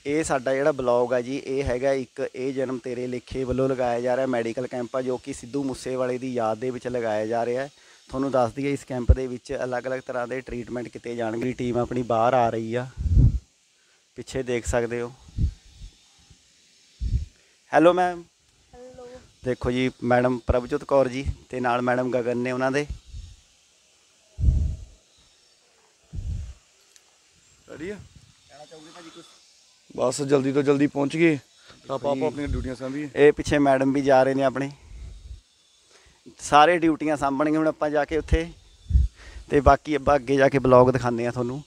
ਇਹ ਸਾਡਾ ਜਿਹੜਾ ਬਲੌਗ ਆ ਜੀ, ਇਹ ਹੈਗਾ ਇੱਕ ਇਹ ਜਨਮ ਤੇਰੇ ਲੇਖੇ ਵੱਲੋਂ ਲਗਾਇਆ ਜਾ ਰਿਹਾ ਮੈਡੀਕਲ ਕੈਂਪ ਆ, ਜੋ ਕਿ ਸਿੱਧੂ ਮੂਸੇਵਾਲੇ ਦੀ ਯਾਦ ਦੇ ਵਿੱਚ ਲਗਾਇਆ ਜਾ ਰਿਹਾ ਹੈ। ਤੁਹਾਨੂੰ ਦੱਸ ਦਈਏ ਇਸ ਕੈਂਪ ਦੇ ਵਿੱਚ ਅਲੱਗ-ਅਲੱਗ ਤਰ੍ਹਾਂ ਦੇ ਟ੍ਰੀਟਮੈਂਟ ਕੀਤੇ ਜਾਣਗੇ। ਟੀਮ ਆਪਣੀ ਬਾਹਰ ਆ ਰਹੀ ਆ, ਪਿੱਛੇ ਦੇਖ ਸਕਦੇ ਹੋ। Hello ma'am. ਹੈਲੋ। ਦੇਖੋ ਜੀ ਮੈਡਮ ਪ੍ਰਭਜੋਤ ਕੌਰ ਜੀ ਤੇ ਨਾਲ ਮੈਡਮ ਗਗਨ ਨੇ ਉਹਨਾਂ ਦੇ। ਕਹਿਣਾ ਚਾਹੋਗੇ ਭਾਜੀ ਕੁਛ? बस जल्दी तो जल्दी पहुँच गए, आप अपनी ड्यूटियां सामभी। ये पिछे मैडम भी जा रहे हैं अपने, सारे ड्यूटियां सामभणगे। हुण आपां जाके उत्थे ते बाकी आपां अगे जाके ब्लॉग दिखाने हैं तुहानूं।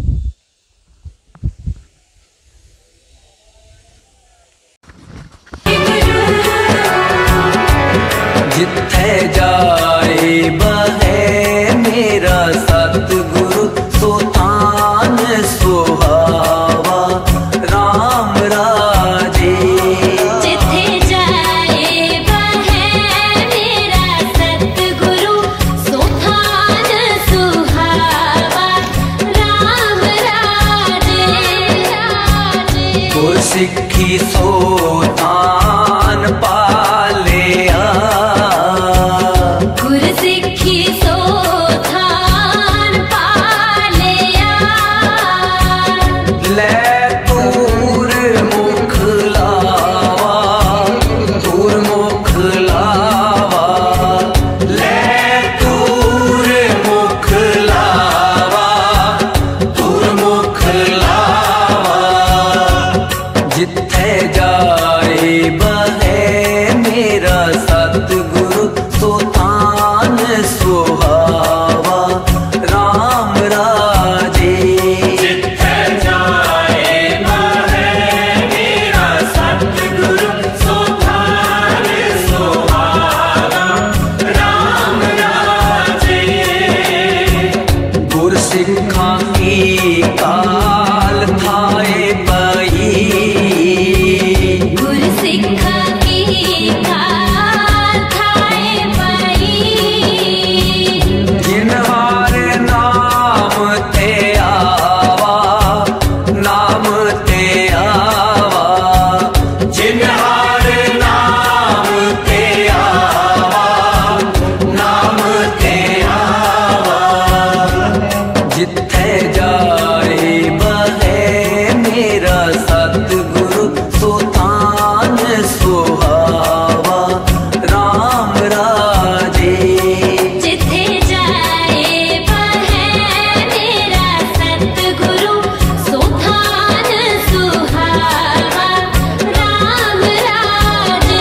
जिथे जाए बहे मेरा सतगुरु सुल्तान सुहावा राम राजे। जिथे जाए बहे मेरा सतगुरु सुल्तान सुहावा राम राजे। गुरसिक्खी सोतान पालिया, गुरसिक्खी सोतान पालिया। ले दूर मुख लावा, दूर मुख लावा, ले दूर मुख लावा, दूर मुख लावा। जिथे जाए बहे मेरा सतगुरु सुल्तान सुहावा राम राजे। जिथे जाए बहे मेरा सतगुरु सुल्तान सुहावा राम राजे। गुरसिक्खां की काल थाए पई, गुरसिक्खां की काल थाए पई। जिनहारे नाम ते आवा, नाम ते आवा, जिनहारे नाम ते आवा, नाम ते आवा। जिथे जाए बहे मेरा सतगुरु सुल्तान सुहावा राम राजे। जिथे जाए बहे मेरा सतगुरु सुल्तान सुहावा राम राजे।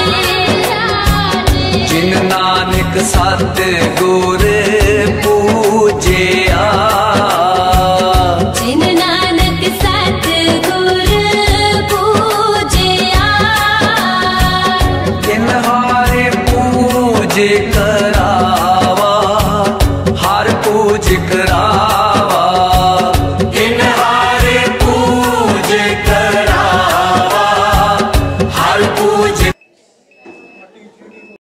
जिन नानक सतगुर पूजे,